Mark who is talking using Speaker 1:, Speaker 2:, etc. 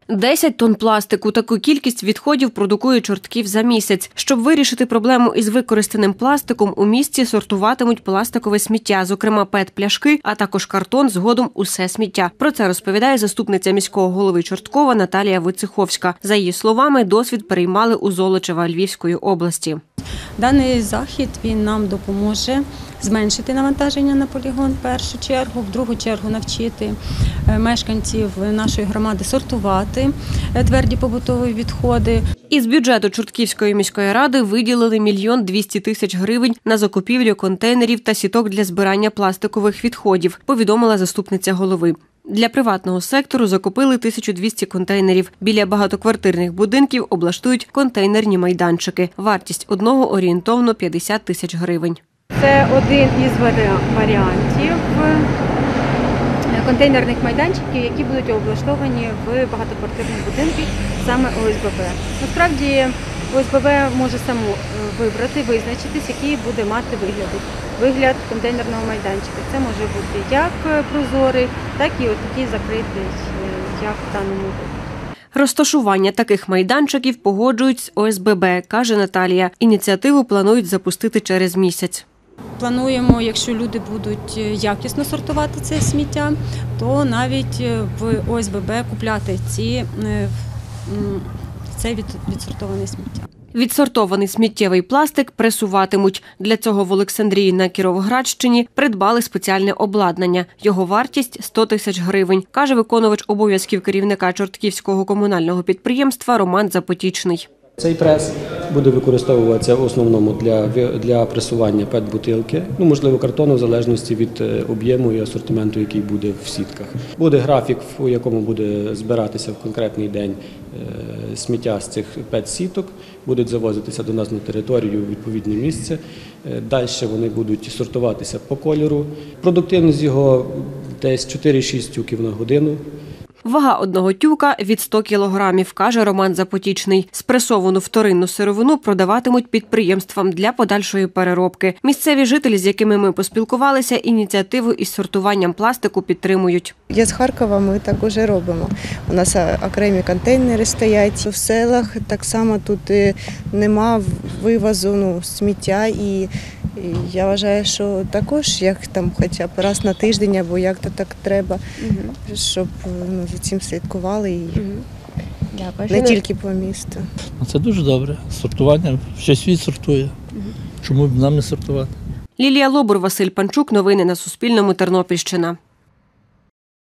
Speaker 1: 10 тонн пластику – таку кількість відходів продукує Чортків за місяць. Щоб вирішити проблему із використаним пластиком, у місті сортуватимуть пластикове сміття, зокрема ПЕТ-пляшки, а також картон, згодом усе сміття. Про це розповідає заступниця міського голови Чорткова Наталія Войцеховська. За її словами, досвід переймали у Золочева Львівської області.
Speaker 2: Даний захід він нам допоможе зменшити навантаження на полігон в першу чергу, в другу чергу навчити мешканців нашої громади сортувати тверді побутові відходи.
Speaker 1: Із бюджету Чортківської міської ради виділили 1 200 000 гривень на закупівлю контейнерів та сіток для збирання пластикових відходів, повідомила заступниця голови. Для приватного сектору закупили 1200 контейнерів. Біля багатоквартирних будинків облаштують контейнерні майданчики. Вартість одного орієнтовно 50 000 гривень.
Speaker 3: Це один із варіантів контейнерних майданчиків, які будуть облаштовані в багатоквартирних будинках, саме ОСББ. Насправді ОСББ може само вибрати, визначитись, який буде мати вигляд контейнерного майданчика. Це може бути як прозорий, так і такий закритий, як в даному випадку.
Speaker 1: Розташування таких майданчиків погоджують з ОСББ, каже Наталія. Ініціативу планують запустити через місяць.
Speaker 2: Плануємо, якщо люди будуть якісно сортувати це сміття, то навіть в ОСББ купляти це відсортоване сміття.
Speaker 1: Відсортований сміттєвий пластик пресуватимуть. Для цього в Олександрії на Кіровоградщині придбали спеціальне обладнання. Його вартість – 100 000 гривень, каже виконувач обов'язків керівника Чортківського комунального підприємства Роман Запотічний.
Speaker 4: Цей прес буде використовуватися в основному для пресування ПЕТ-бутилки, можливо, картону, в залежності від об'єму і асортименту, який буде в сітках. Буде графік, у якому буде збиратися в конкретний день сміття з цих ПЕТ-сіток, будуть завозитися до нас на територію в відповідне місце. Далі вони будуть сортуватися по кольору. Продуктивність його десь 4-6 тюків на годину.
Speaker 1: Вага одного тюка – від 100 кілограмів, каже Роман Запотічний. Спресовану вторинну сировину продаватимуть підприємствам для подальшої переробки. Місцеві жителі, з якими ми поспілкувалися, ініціативу із сортуванням пластику підтримують.
Speaker 5: Я з Харкова, ми так уже робимо. У нас окремі контейнери стоять. В селах так само тут нема вивозу сміття і я вважаю, що також, як там хоча б раз на тиждень, або як-то так треба, щоб за цим слідкували і не тільки по місту.
Speaker 6: Це дуже добре. Сортування, ще світ сортує. Чому б нам не сортувати?
Speaker 1: Лілія Лобур, Василь Панчук. Новини на Суспільному. Тернопільщина.